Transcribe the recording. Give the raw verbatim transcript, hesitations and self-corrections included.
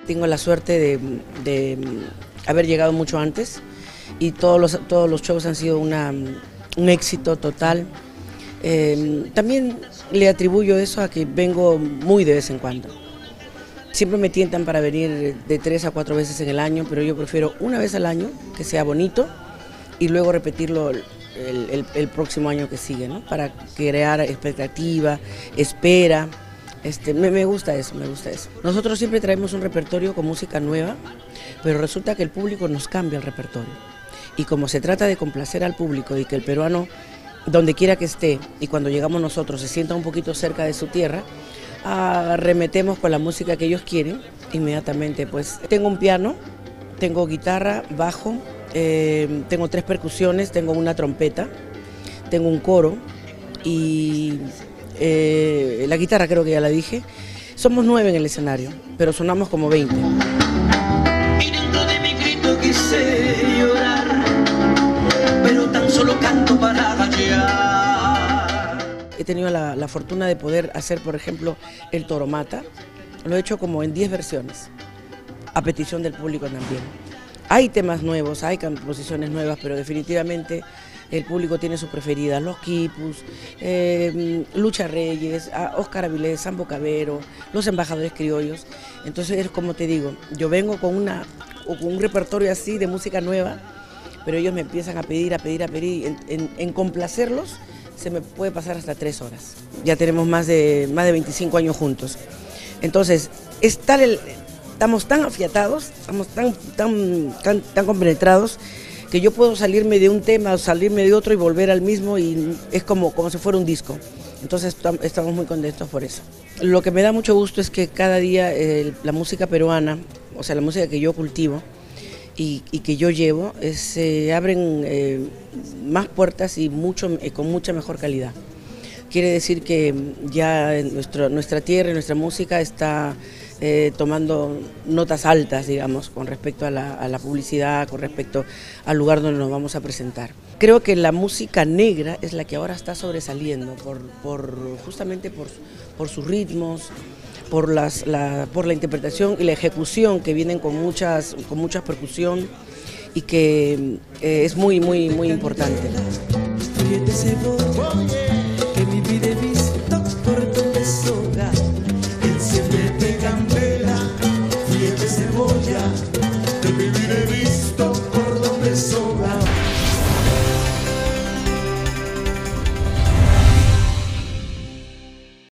tengo la suerte de, de haber llegado mucho antes y todos los, todos los shows han sido una, un éxito total. Eh, también le atribuyo eso a que vengo muy de vez en cuando. Siempre me tientan para venir de tres a cuatro veces en el año, pero yo prefiero una vez al año, que sea bonito, y luego repetirlo el, el, el próximo año que sigue, ¿no? Para crear expectativa, espera. Este, me, me gusta eso, me gusta eso. Nosotros siempre traemos un repertorio con música nueva, pero resulta que el público nos cambia el repertorio. Y como se trata de complacer al público y que el peruano, donde quiera que esté, y cuando llegamos nosotros se sienta un poquito cerca de su tierra, arremetemos con la música que ellos quieren, inmediatamente. Pues tengo un piano, tengo guitarra, bajo, eh, tengo tres percusiones, tengo una trompeta, tengo un coro y... Eh, la guitarra creo que ya la dije. Somos nueve en el escenario, pero sonamos como veinte. Y dentro de mi grito quise llorar, pero tan solo canto para gallear. He tenido la, la fortuna de poder hacer, por ejemplo, el Toromata. Lo he hecho como en diez versiones, a petición del público también. Hay temas nuevos, hay composiciones nuevas, pero definitivamente el público tiene sus preferidas, Los Quipus, eh, Lucha Reyes, Óscar Avilés, Sambo Cabero, Los Embajadores Criollos. Entonces, es como te digo, yo vengo con, una, con un repertorio así de música nueva, pero ellos me empiezan a pedir, a pedir, a pedir, en, en, en complacerlos se me puede pasar hasta tres horas. Ya tenemos más de, más de veinticinco años juntos. Entonces, es tal el, estamos tan afiatados, estamos tan, tan, tan, tan compenetrados, que yo puedo salirme de un tema o salirme de otro y volver al mismo y es como, como si fuera un disco. Entonces estamos muy contentos por eso. Lo que me da mucho gusto es que cada día eh, la música peruana, o sea la música que yo cultivo y, y que yo llevo, se eh, abren eh, más puertas y mucho, eh, con mucha mejor calidad. Quiere decir que ya nuestro, nuestra tierra y nuestra música está eh, tomando notas altas, digamos, con respecto a la, a la publicidad, con respecto al lugar donde nos vamos a presentar. Creo que la música negra es la que ahora está sobresaliendo, por, por, justamente por, por sus ritmos, por, las, la, por la interpretación y la ejecución que vienen con, muchas, con mucha percusión y que eh, es muy, muy, muy importante. Que mi vida he visto por donde soga, enciéndete candela, fíjate cebolla, que mi vida he